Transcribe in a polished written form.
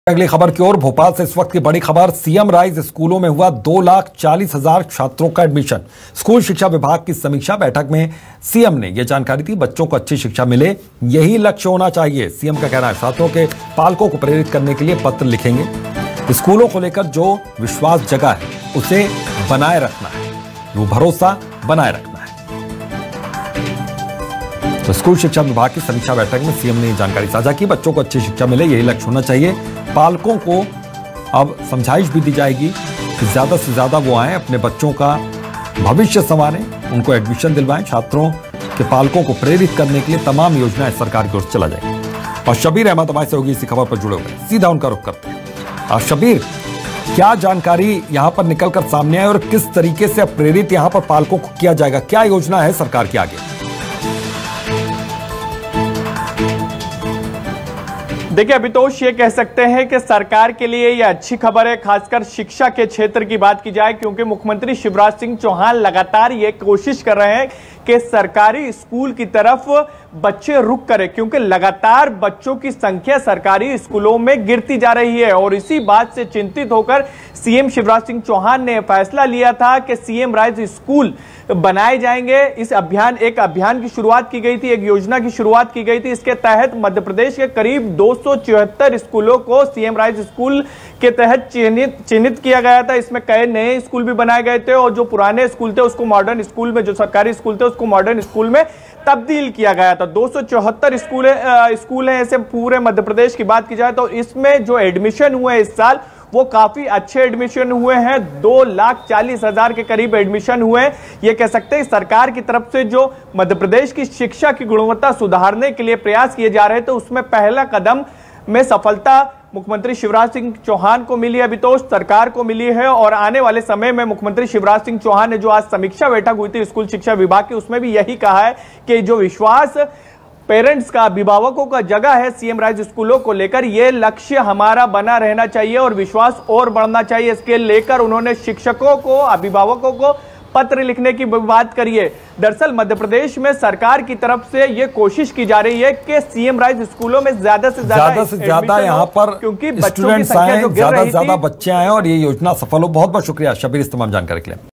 अगली खबर की ओर भोपाल से इस वक्त की बड़ी खबर। सीएम राइज स्कूलों में हुआ 2,40,000 छात्रों का एडमिशन। स्कूल शिक्षा विभाग की समीक्षा बैठक में सीएम ने यह जानकारी दी। बच्चों को अच्छी शिक्षा मिले, यही लक्ष्य होना चाहिए। सीएम का कहना है छात्रों के पालकों को प्रेरित करने के लिए पत्र लिखेंगे। स्कूलों को लेकर जो विश्वास जगा है उसे बनाए रखना है, वो भरोसा बनाए रखना है। तो स्कूल शिक्षा विभाग की समीक्षा बैठक में सीएम ने जानकारी साझा की। बच्चों को अच्छी शिक्षा मिले, यही लक्ष्य होना चाहिए। पालकों को अब समझाइश भी दी जाएगी कि ज्यादा से ज्यादा वो आए, अपने बच्चों का भविष्य संवारें, उनको एडमिशन दिलवाएं। छात्रों के पालकों को प्रेरित करने के लिए तमाम योजनाएं सरकार की ओर से चला जाएगी। और शबीर अहमद हमारे सहयोगी इसी खबर पर जुड़े हुए, सीधा उनका रुख करते हैं। शबीर, क्या जानकारी यहां पर निकलकर सामने आई और किस तरीके से प्रेरित यहां पर पालकों को किया जाएगा? क्या योजना है सरकार की आगे? देखिए अभितोष, ये कह सकते हैं कि सरकार के लिए ये अच्छी खबर है, खासकर शिक्षा के क्षेत्र की बात की जाए, क्योंकि मुख्यमंत्री शिवराज सिंह चौहान लगातार ये कोशिश कर रहे हैं कि सरकारी स्कूल की तरफ बच्चे रुख करें, क्योंकि लगातार बच्चों की संख्या सरकारी स्कूलों में गिरती जा रही है। और इसी बात से चिंतित होकर सीएम शिवराज सिंह चौहान ने फैसला लिया था कि सीएम राइज स्कूल बनाए जाएंगे। इस एक अभियान की शुरुआत की गई थी, एक योजना की शुरुआत की गई थी। इसके तहत मध्य प्रदेश के करीब 274 स्कूलों को सीएम राइज स्कूल के तहत चिन्हित किया गया था। इसमें कई नए स्कूल भी बनाए गए थे और जो पुराने स्कूल थे उसको मॉडर्न स्कूल में, जो सरकारी स्कूल थे उसको मॉडर्न स्कूल में तब्दील किया गया था। 274 स्कूल हैं ऐसे पूरे मध्य प्रदेश की बात की जाए तो इसमें जो एडमिशन हुए इस साल वो काफी अच्छे एडमिशन हुए हैं। 2,40,000 के करीब एडमिशन हुए। ये कह सकते हैं सरकार की तरफ से जो मध्य प्रदेश की शिक्षा की गुणवत्ता सुधारने के लिए प्रयास किए जा रहे थे उसमें पहला कदम में सफलता मुख्यमंत्री शिवराज सिंह चौहान को मिली, अभितोष सरकार को मिली है। और आने वाले समय में मुख्यमंत्री शिवराज सिंह चौहान ने जो आज समीक्षा बैठक हुई थी स्कूल शिक्षा विभाग की, उसमें भी यही कहा है कि जो विश्वास पेरेंट्स का, अभिभावकों का जगह है सीएम राइज स्कूलों को लेकर, यह लक्ष्य हमारा बना रहना चाहिए और विश्वास और बढ़ना चाहिए। इसके लेकर उन्होंने शिक्षकों को, अभिभावकों को पत्र लिखने की बात करी है। दरअसल मध्य प्रदेश में सरकार की तरफ से यह कोशिश की जा रही है कि सीएम राइज स्कूलों में ज्यादा से ज्यादा यहाँ पर क्योंकि स्टूडेंट्स आए, ज्यादा से ज्यादा बच्चे आए और ये योजना सफल हो। बहुत बहुत शुक्रिया शबीर इस तमाम जानकारी के लिए।